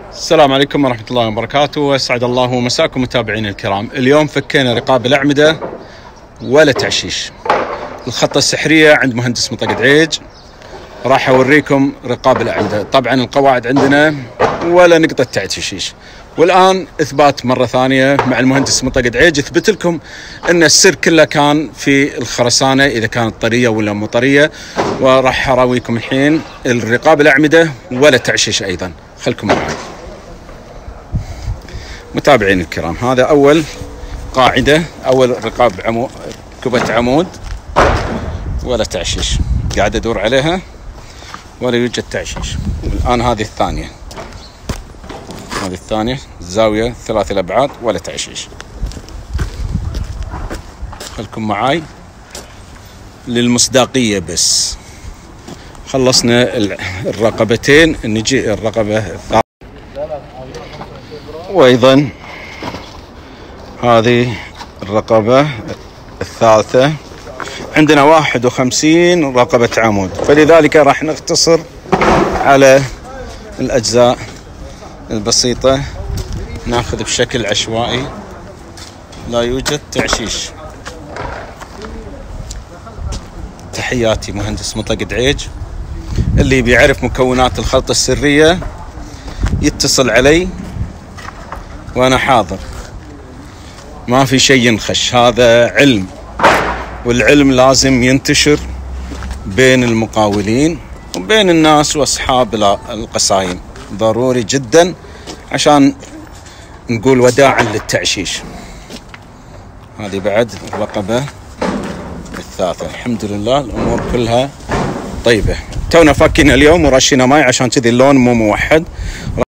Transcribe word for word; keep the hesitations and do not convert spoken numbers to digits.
السلام عليكم ورحمة الله وبركاته، واسعد الله مساكم متابعينا الكرام. اليوم فكينا رقاب الأعمدة ولا تعشيش. الخطة السحرية عند مهندس مطق دعيج. راح أوريكم رقاب الأعمدة. طبعا القواعد عندنا ولا نقطة تعشيش. والآن إثبات مرة ثانية مع المهندس مطق دعيج، يثبت لكم أن السر كله كان في الخرسانة إذا كانت طرية ولا مو طرية. وراح أراويكم الحين الرقاب الأعمدة ولا تعشيش أيضا. خلكم معي متابعين الكرام. هذا أول قاعدة، أول رقاب عمود، كبة عمود ولا تعشيش، قاعد أدور عليها ولا يوجد تعشيش. والآن هذه الثانية، هذه الثانية الزاوية ثلاث الأبعاد ولا تعشيش. خلكم معاي للمصداقية بس. خلصنا الرقبتين، نجي الرقبة الثالثة وأيضا هذه الرقبة الثالثة. عندنا واحد وخمسين رقبة عمود، فلذلك راح نقتصر على الأجزاء البسيطة، ناخذ بشكل عشوائي، لا يوجد تعشيش. تحياتي مهندس مطق دعيج. اللي بيعرف مكونات الخلطة السرية يتصل علي وأنا حاضر. ما في شيء ينخش، هذا علم، والعلم لازم ينتشر بين المقاولين وبين الناس وأصحاب القصايم، ضروري جدا عشان نقول وداعا للتعشيش. هذه بعد الرقبة الثالثة. الحمد لله الأمور كلها طيبة. تونا فاكين اليوم ورشينا ماي عشان كذي اللون مو موحد.